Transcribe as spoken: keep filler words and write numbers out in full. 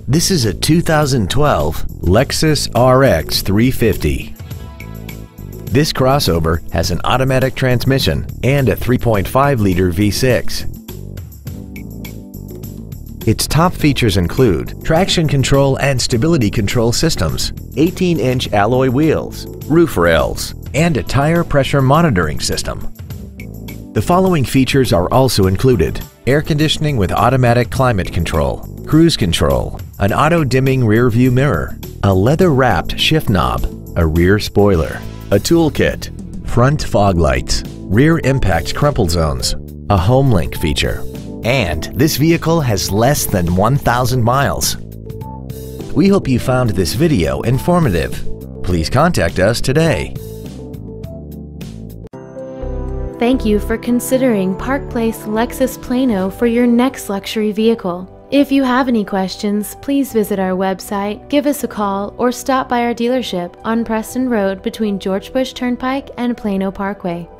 This is a two thousand twelve Lexus R X three fifty. This crossover has an automatic transmission and a three point five liter V six. Its top features include traction control and stability control systems, eighteen inch alloy wheels, roof rails, and a tire pressure monitoring system. The following features are also included: air conditioning with automatic climate control, cruise control, an auto-dimming rear-view mirror, a leather-wrapped shift knob, a rear spoiler, a toolkit, front fog lights, rear impact crumple zones, a HomeLink feature, and this vehicle has less than one thousand miles. We hope you found this video informative. Please contact us today. Thank you for considering Park Place Lexus Plano for your next luxury vehicle. If you have any questions, please visit our website, give us a call, or stop by our dealership on Preston Road between George Bush Turnpike and Plano Parkway.